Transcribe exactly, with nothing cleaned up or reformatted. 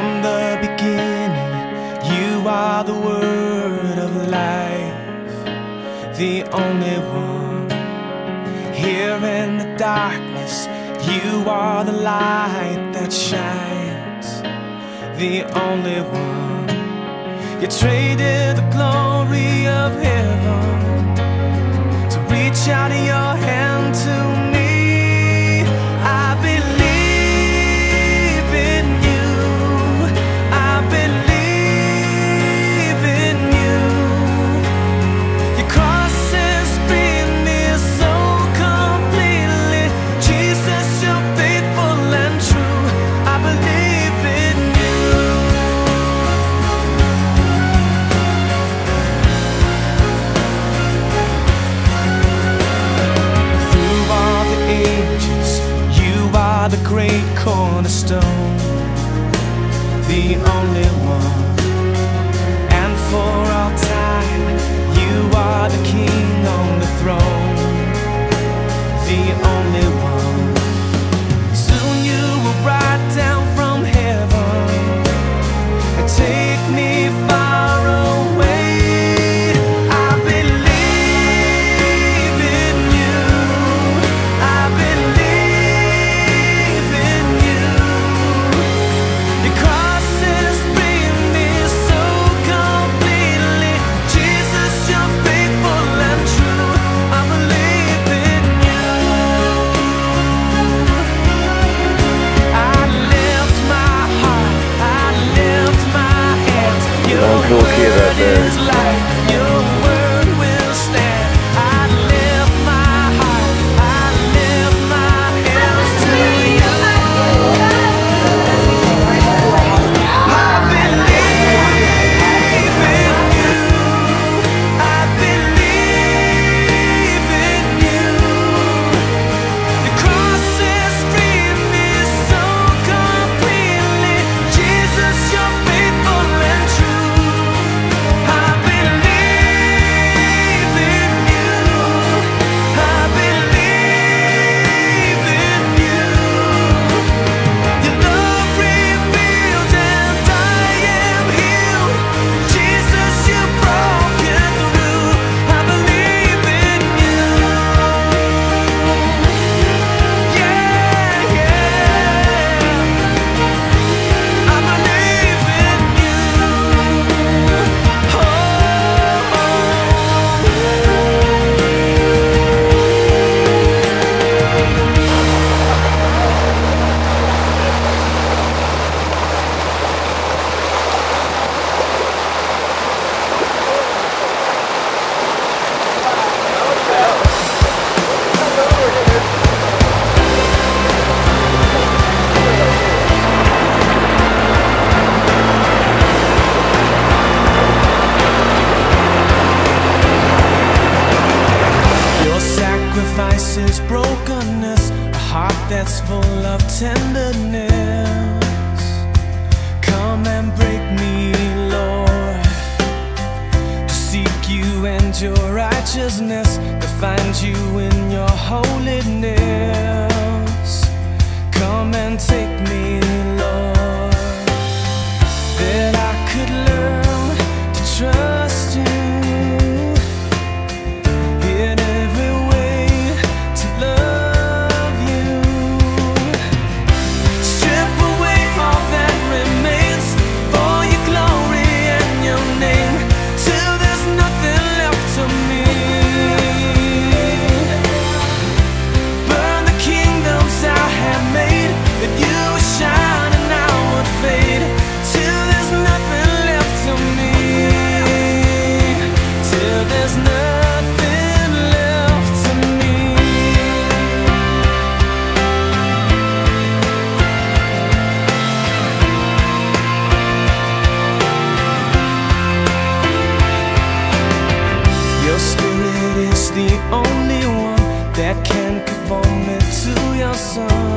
From the beginning, you are the word of life, the only one. Here in the darkness, you are the light that shines, the only one. You traded the glory of heaven to reach out your hand to me. I believe in you, I believe in you. Your cross has freed me so completely. Jesus, you're faithful and true. I believe in you. Through all the ages, you are the great cornerstone, the only one. And for all time, you are the King on the throne, the only one. Soon you will ride down from heaven and take me far away. I believe in you, I believe in you. Your cross has freed me so completely. Jesus, you're faithful and true. I believe in you. I lift my heart, I lift my hands. Your Don't look here word at the- is life, your word will stand. I lift my heart, I lift my hands to you. I believe in you, I believe in you. Your cross has freed me so completely. Jesus, you're faithful and true. I believe in you, I believe in you. Your love revealed and I am healed. Jesus, you broke it through. I believe in you. Yeah, yeah. I believe in you. Oh, your sacrifice is brokenness, a heart that's full of tenderness. Come and break me, Lord, to seek you and your righteousness, to find you in your holiness. Come and take me, Lord, that I could learn to trust you in every way, to love you. Strip away all that remains for your glory and your name, till there's nothing left of me. Burn the kingdoms I have made, that you would shine and I would fade, till there's nothing left of me, till there's nothing left of me. Your spirit is the only one that can conform me to your son.